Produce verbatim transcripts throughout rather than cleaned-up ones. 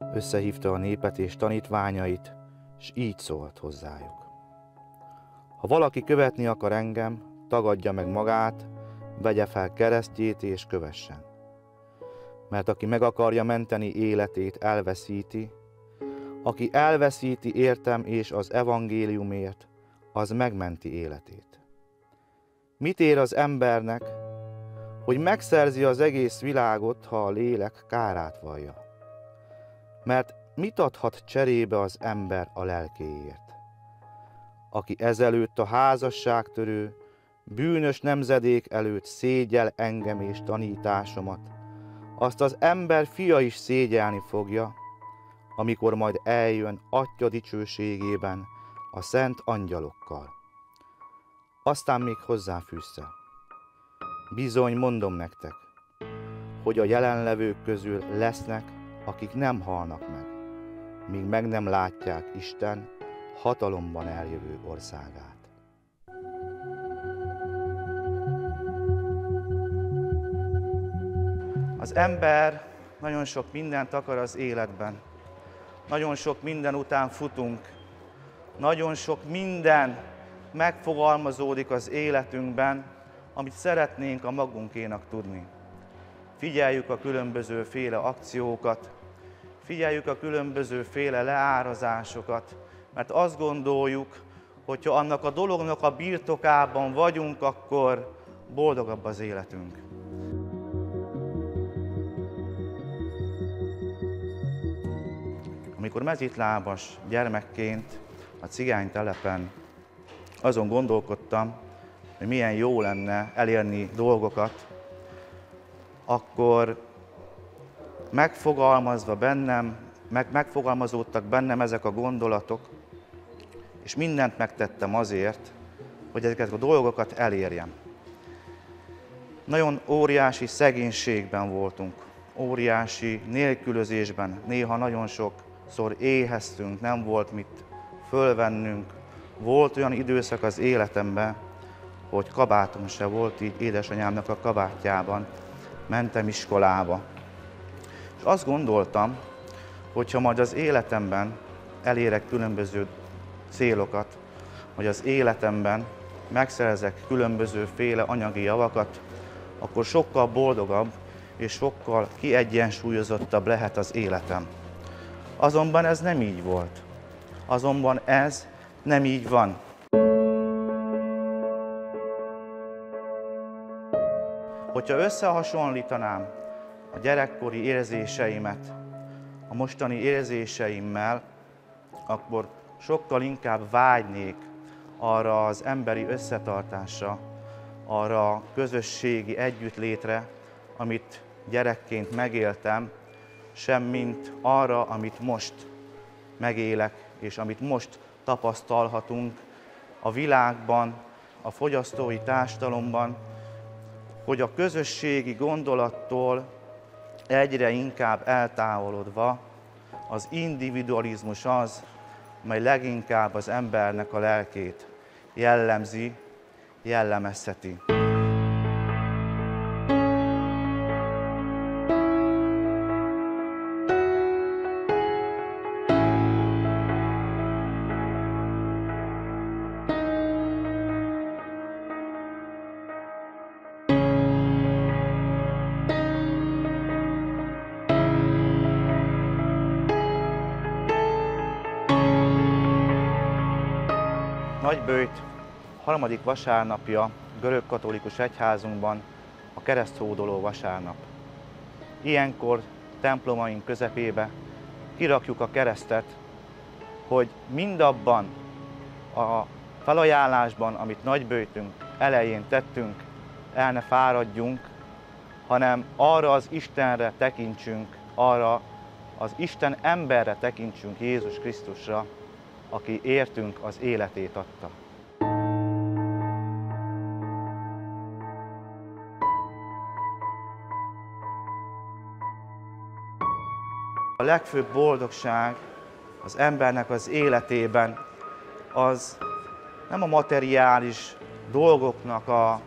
Összehívta a népet és tanítványait, s így szólt hozzájuk. Ha valaki követni akar engem, tagadja meg magát, vegye fel keresztjét és kövessen. Mert aki meg akarja menteni életét, elveszíti, aki elveszíti értem és az evangéliumért, az megmenti életét. Mit ér az embernek, hogy megszerzi az egész világot, ha a lélek kárát vallja? Mert mit adhat cserébe az ember a lelkéért? Aki ezelőtt a házasságtörő, bűnös nemzedék előtt szégyel engem és tanításomat, azt az ember fia is szégyelni fogja, amikor majd eljön Atya dicsőségében a szent angyalokkal. Aztán még hozzáfűzte: bizony mondom nektek, hogy a jelenlevők közül lesznek, akik nem halnak meg, míg meg nem látják Isten hatalomban eljövő országát. Az ember nagyon sok mindent akar az életben. Nagyon sok minden után futunk. Nagyon sok minden megfogalmazódik az életünkben, amit szeretnénk a magunkénak tudni. Figyeljük a különböző féle akciókat, figyeljük a különböző féle leárazásokat, mert azt gondoljuk, hogyha annak a dolognak a birtokában vagyunk, akkor boldogabb az életünk. Amikor mezítlábas gyermekként a cigánytelepen azon gondolkodtam, hogy milyen jó lenne elérni dolgokat, akkor megfogalmazva bennem, meg, megfogalmazódtak bennem ezek a gondolatok, és mindent megtettem azért, hogy ezeket a dolgokat elérjem. Nagyon óriási szegénységben voltunk, óriási nélkülözésben, néha nagyon sokszor éheztünk, nem volt mit fölvennünk. Volt olyan időszak az életemben, hogy kabátom se volt, így édesanyámnak a kabátjában mentem iskolába. És azt gondoltam, hogy ha majd az életemben elérek különböző célokat, hogy az életemben megszerezek különböző féle anyagi javakat, akkor sokkal boldogabb és sokkal kiegyensúlyozottabb lehet az életem. Azonban ez nem így volt. Azonban ez nem így van. Hogyha összehasonlítanám a gyerekkori érzéseimet a mostani érzéseimmel, akkor sokkal inkább vágynék arra az emberi összetartásra, arra a közösségi együttlétre, amit gyerekként megéltem, semmint arra, amit most megélek, és amit most tapasztalhatunk a világban, a fogyasztói társadalomban, hogy a közösségi gondolattól egyre inkább eltávolodva az individualizmus az, mely leginkább az embernek a lelkét jellemzi, jellemezheti. Nagyböjt harmadik vasárnapja görögkatolikus egyházunkban a kereszthódoló vasárnap. Ilyenkor templomaink közepébe kirakjuk a keresztet, hogy mindabban a felajánlásban, amit nagyböjtünk elején tettünk, el ne fáradjunk, hanem arra az Istenre tekintsünk, arra az Isten emberre tekintsünk, Jézus Krisztusra, aki értünk az életét adta. A legfőbb boldogság az embernek az életében az nem a materiális dolgoknak a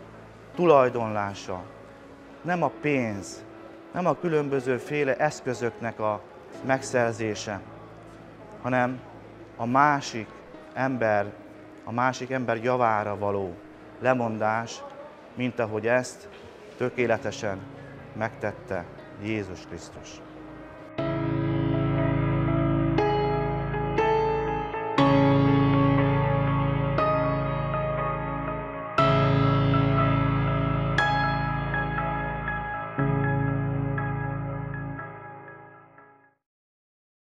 tulajdonlása, nem a pénz, nem a különböző féle eszközöknek a megszerzése, hanem a másik ember, a másik ember javára való lemondás, mint ahogy ezt tökéletesen megtette Jézus Krisztus.